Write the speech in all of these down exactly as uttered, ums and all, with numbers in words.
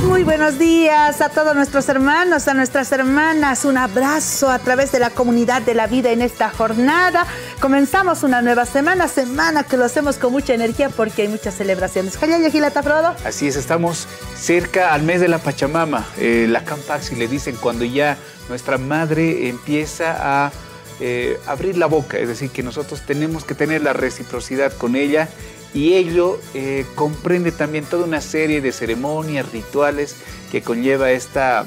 Muy buenos días a todos nuestros hermanos, a nuestras hermanas. Un abrazo a través de la comunidad de la vida en esta jornada. Comenzamos una nueva semana, semana que lo hacemos con mucha energía porque hay muchas celebraciones. Frodo. Así es, estamos cerca al mes de la Pachamama, eh, la Campaxi, le dicen cuando ya nuestra madre empieza a eh, abrir la boca, es decir, que nosotros tenemos que tener la reciprocidad con ella. Y ello eh, comprende también toda una serie de ceremonias, rituales que conlleva esta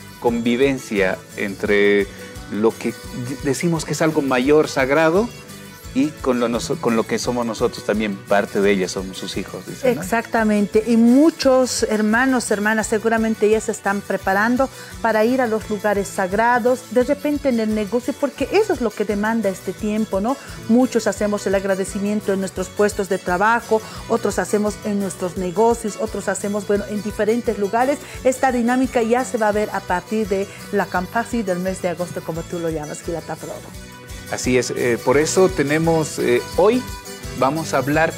convivencia entre lo que decimos que es algo mayor, sagrado, y con lo, con lo que somos nosotros también parte de ella, somos sus hijos. Dicen, ¿no? Exactamente, y muchos hermanos, hermanas, seguramente ya se están preparando para ir a los lugares sagrados, de repente en el negocio, porque eso es lo que demanda este tiempo, ¿no? Muchos hacemos el agradecimiento en nuestros puestos de trabajo, otros hacemos en nuestros negocios, otros hacemos, bueno, en diferentes lugares. Esta dinámica ya se va a ver a partir de la Campaxi del mes de agosto, como tú lo llamas, Gilata Frodo. Así es, eh, por eso tenemos, eh, hoy vamos a hablar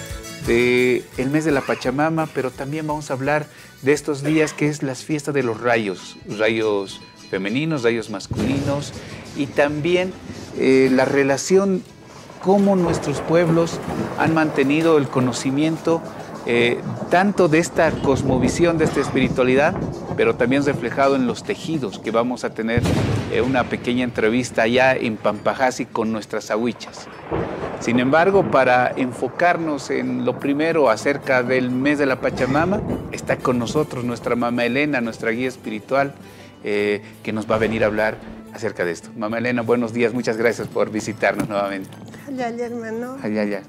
del mes de la Pachamama, pero también vamos a hablar de estos días que es las fiestas de los rayos, rayos femeninos, rayos masculinos, y también eh, la relación, cómo nuestros pueblos han mantenido el conocimiento eh, tanto de esta cosmovisión, de esta espiritualidad, pero también reflejado en los tejidos, que vamos a tener eh, una pequeña entrevista allá en Pampajasi con nuestras ahuichas. Sin embargo, para enfocarnos en lo primero acerca del mes de la Pachamama, está con nosotros nuestra mamá Elena, nuestra guía espiritual, eh, que nos va a venir a hablar acerca de esto. Mamá Elena, buenos días, muchas gracias por visitarnos nuevamente. Allá, hermano. Allá, allá.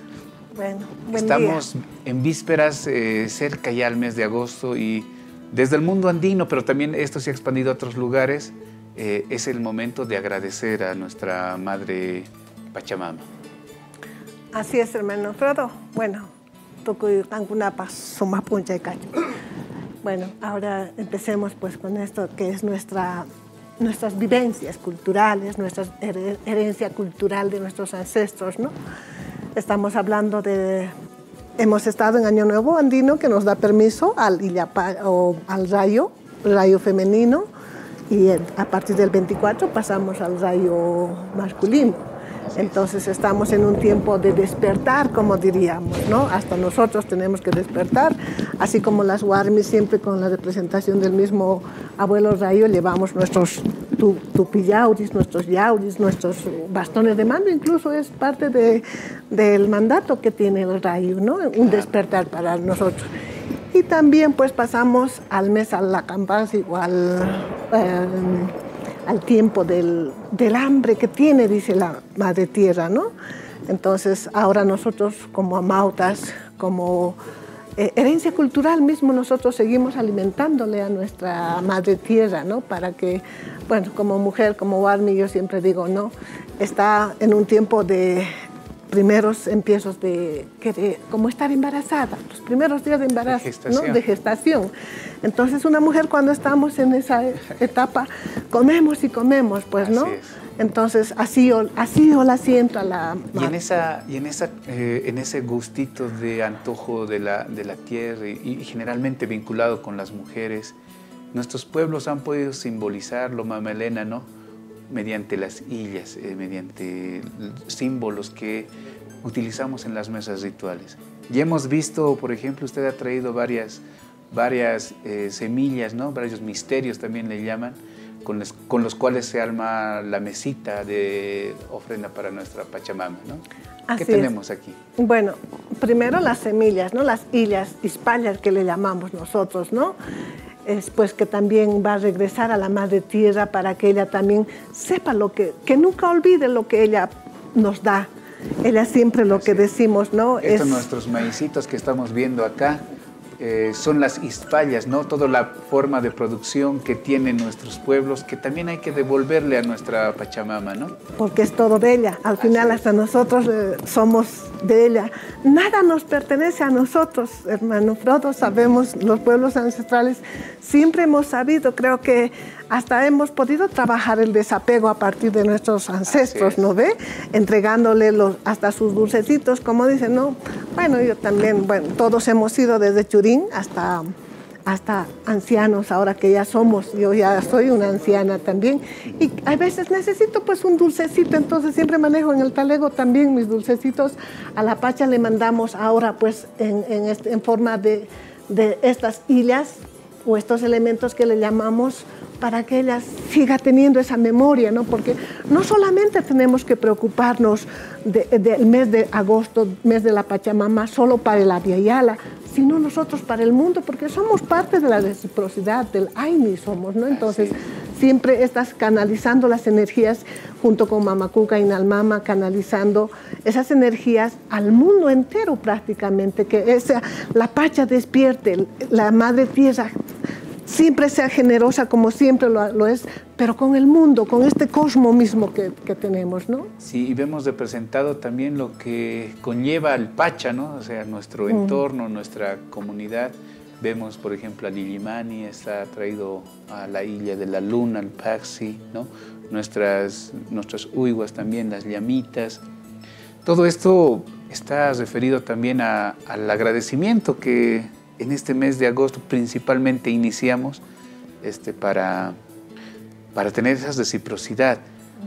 Bueno, buen Estamos día. en vísperas, eh, cerca ya al mes de agosto, y desde el mundo andino, pero también esto se ha expandido a otros lugares, eh, es el momento de agradecer a nuestra Madre Pachamama. Así es, hermano Frodo. Bueno, toco alguna suma puncha de cacho. Bueno, ahora empecemos pues con esto que es nuestra, nuestras vivencias culturales, nuestra herencia cultural de nuestros ancestros, ¿no? Estamos hablando de... Hemos estado en Año Nuevo Andino, que nos da permiso al, Illapa, o al rayo, rayo femenino, y a partir del veinticuatro pasamos al rayo masculino. Entonces estamos en un tiempo de despertar, como diríamos, ¿no? Hasta nosotros tenemos que despertar, así como las huarmis, siempre con la representación del mismo abuelo rayo, llevamos nuestros tu, tupiyauris, nuestros yauris, nuestros bastones de mando, incluso es parte de, del mandato que tiene el rayo, ¿no? Un despertar para nosotros. Y también pues pasamos al mes a la Campaxi o al... Eh, al tiempo del, del hambre que tiene, dice la Madre Tierra, ¿no? Entonces, ahora nosotros como amautas, como eh, herencia cultural mismo, nosotros seguimos alimentándole a nuestra Madre Tierra, ¿no? Para que, bueno, como mujer, como Warmi, yo siempre digo, ¿no? Está en un tiempo de primeros empiezos de, que de como estar embarazada, los primeros días de embarazo, de gestación. ¿No? De gestación. Entonces una mujer cuando estamos en esa etapa, comemos y comemos, pues, ¿no? Así es. Entonces así yo, así yo la siento a la... Y en, esa, y en, esa, eh, en ese gustito de antojo de la, de la tierra y, y generalmente vinculado con las mujeres, nuestros pueblos han podido simbolizarlo, mamá Elena, ¿no? Mediante las illas, eh, mediante símbolos que utilizamos en las mesas rituales. Y hemos visto, por ejemplo, usted ha traído varias, varias eh, semillas, ¿no? Varios misterios también le llaman, con los, con los cuales se arma la mesita de ofrenda para nuestra Pachamama, ¿no? Así ¿Qué tenemos es. aquí? Bueno, primero las semillas, ¿no? Las illas, ispallas que le llamamos nosotros, ¿no? Es pues que también va a regresar a la Madre Tierra para que ella también sepa lo que, que nunca olvide lo que ella nos da. Ella siempre lo que decimos, ¿no? Estos es... nuestros maicitos que estamos viendo acá eh, son las ispallas, ¿no? Toda la forma de producción que tienen nuestros pueblos, que también hay que devolverle a nuestra Pachamama, ¿no? Porque es todo de ella. Al final hasta nosotros eh, somos de ella. Nada nos pertenece a nosotros, hermano Frodo. Sabemos, los pueblos ancestrales siempre hemos sabido, creo que hasta hemos podido trabajar el desapego a partir de nuestros ancestros, ¿no ve? Entregándole los, hasta sus dulcecitos, como dicen, ¿no? Bueno, yo también, bueno, todos hemos ido desde Churín hasta hasta ancianos, ahora que ya somos, yo ya soy una anciana también, y a veces necesito pues un dulcecito, entonces siempre manejo en el talego también mis dulcecitos. A la pacha le mandamos ahora pues en, en, este, en forma de, de estas hillas o estos elementos que le llamamos, para que ella siga teniendo esa memoria, ¿no? Porque no solamente tenemos que preocuparnos del de, de mes de agosto, mes de la Pachamama, solo para el Abya Yala, sino nosotros para el mundo, porque somos parte de la reciprocidad, del Aini somos, ¿no? Entonces, siempre estás canalizando las energías junto con Mama Kuka y Nalmama, canalizando esas energías al mundo entero prácticamente, que esa, la Pacha despierte, la Madre Tierra siempre sea generosa como siempre lo, lo es, pero con el mundo, con este cosmos mismo que, que tenemos, ¿no? Sí, y vemos representado también lo que conlleva el Pacha, ¿no? O sea, nuestro entorno, mm. nuestra comunidad. Vemos, por ejemplo, a Lilimani, está traído a la isla de la luna, al Paxi, ¿no? Nuestras, nuestras Uiguas también, las llamitas. Todo esto está referido también a, al agradecimiento que en este mes de agosto principalmente iniciamos este, para, para tener esa reciprocidad.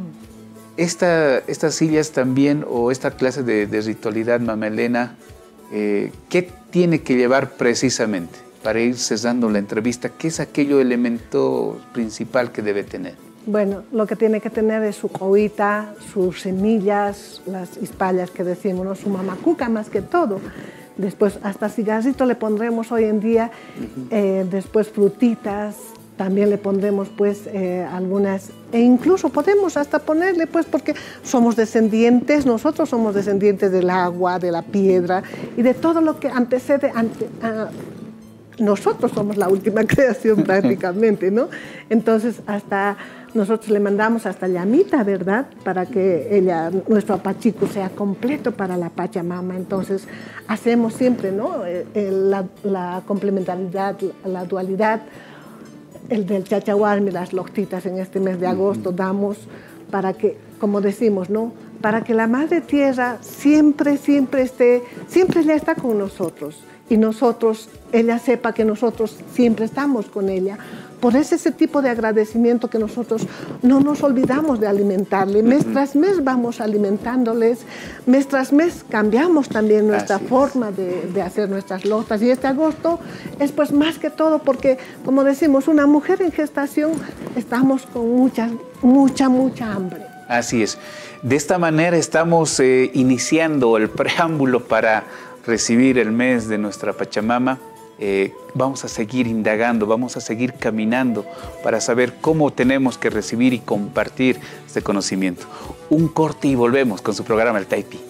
Esta, estas sillas también, o esta clase de, de ritualidad, Mama Elena, eh, ¿qué tiene que llevar precisamente para ir cesando la entrevista? ¿Qué es aquello elemento principal que debe tener? Bueno, lo que tiene que tener es su coita, sus semillas, las hispallas que decimos, ¿no? Su mamacuca más que todo. Después hasta cigarrito le pondremos hoy en día, uh-huh. eh, después frutitas, también le pondremos pues eh, algunas, e incluso podemos hasta ponerle pues, porque somos descendientes, nosotros somos descendientes del agua, de la piedra y de todo lo que antecede, ante, uh, nosotros somos la última creación prácticamente, ¿no? Entonces hasta nosotros le mandamos hasta llamita, ¿verdad? Para que ella, nuestro apachico sea completo para la Pachamama. Entonces hacemos siempre, ¿no? El, la, la complementariedad, la dualidad, el del chachahuarmi, las loctitas en este mes de agosto damos para que, como decimos, ¿no? Para que la Madre Tierra siempre, siempre esté, siempre ella está con nosotros. Y nosotros, ella sepa que nosotros siempre estamos con ella. Por ese, ese tipo de agradecimiento que nosotros no nos olvidamos de alimentarle. Mes tras mes vamos alimentándoles, mes tras mes cambiamos también nuestra Así forma de, de hacer nuestras lotas. Y este agosto es pues más que todo porque, como decimos, una mujer en gestación estamos con mucha, mucha, mucha hambre. Así es. De esta manera estamos eh, iniciando el preámbulo para recibir el mes de nuestra Pachamama. Eh, vamos a seguir indagando, vamos a seguir caminando para saber cómo tenemos que recibir y compartir este conocimiento. Un corte y volvemos con su programa El Taipi.